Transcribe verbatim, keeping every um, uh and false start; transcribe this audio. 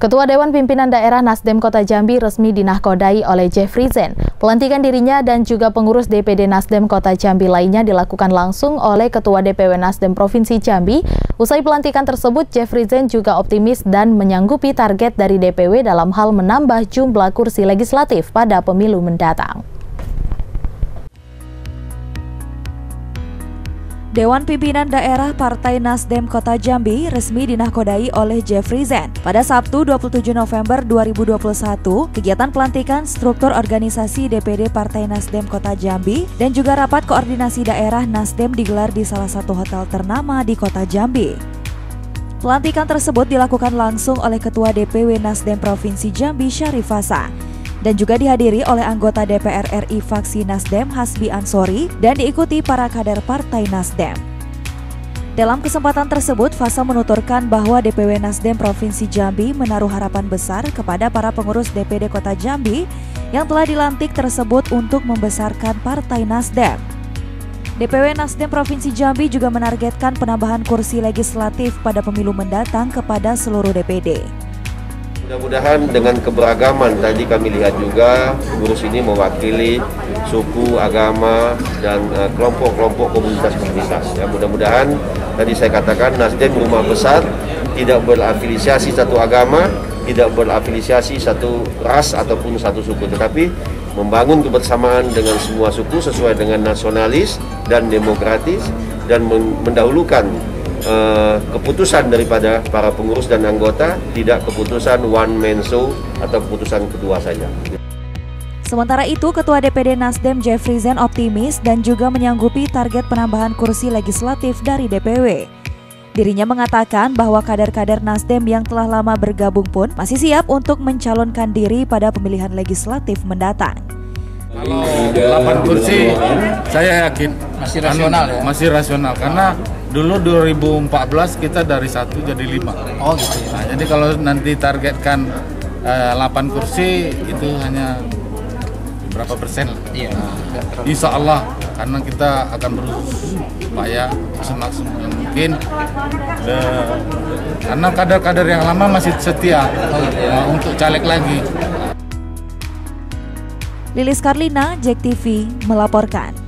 Ketua Dewan Pimpinan Daerah Nasdem Kota Jambi resmi dinahkodai oleh Jeffrey Zen. Pelantikan dirinya dan juga pengurus D P D Nasdem Kota Jambi lainnya dilakukan langsung oleh Ketua D P W Nasdem Provinsi Jambi. Usai pelantikan tersebut, Jeffrey Zen juga optimis dan menyanggupi target dari D P W dalam hal menambah jumlah kursi legislatif pada pemilu mendatang. Dewan Pimpinan Daerah Partai Nasdem Kota Jambi resmi dinahkodai oleh Jeffrey Zen. Pada Sabtu dua puluh tujuh November dua ribu dua puluh satu, kegiatan pelantikan struktur organisasi D P D Partai Nasdem Kota Jambi dan juga rapat koordinasi daerah Nasdem digelar di salah satu hotel ternama di Kota Jambi. Pelantikan tersebut dilakukan langsung oleh Ketua D P W Nasdem Provinsi Jambi Syarif Fasa dan juga dihadiri oleh anggota D P R R I Faksi Nasdem Hasbi Ansori dan diikuti para kader Partai Nasdem. Dalam kesempatan tersebut, Fasa menuturkan bahwa D P W Nasdem Provinsi Jambi menaruh harapan besar kepada para pengurus D P D Kota Jambi yang telah dilantik tersebut untuk membesarkan Partai Nasdem. D P W Nasdem Provinsi Jambi juga menargetkan penambahan kursi legislatif pada pemilu mendatang kepada seluruh D P D. Mudah-mudahan dengan keberagaman tadi kami lihat juga pengurus ini mewakili suku, agama, dan kelompok-kelompok komunitas-komunitas. Ya, mudah-mudahan tadi saya katakan Nasdem rumah besar, tidak berafiliasi satu agama, tidak berafiliasi satu ras ataupun satu suku, tetapi membangun kebersamaan dengan semua suku sesuai dengan nasionalis dan demokratis dan mendahulukan Uh, keputusan daripada para pengurus dan anggota, tidak keputusan one man show atau keputusan kedua saja. Sementara itu, Ketua D P D Nasdem Jeffrey Zen optimis dan juga menyanggupi target penambahan kursi legislatif dari D P W. Dirinya mengatakan bahwa kader-kader Nasdem yang telah lama bergabung pun masih siap untuk mencalonkan diri pada pemilihan legislatif mendatang. Kalau delapan kursi, saya yakin masih rasional ya? Masih rasional, karena dulu dua ribu empat belas kita dari satu jadi lima. Oh gitu ya. Nah, jadi kalau nanti targetkan uh, delapan kursi itu hanya berapa persen? Iya. Nah, insya Allah, karena kita akan berupaya semaksimal mungkin. Uh, karena kader-kader yang lama masih setia oh, gitu ya. uh, untuk caleg lagi. Lilis Karlina, J E K T V melaporkan.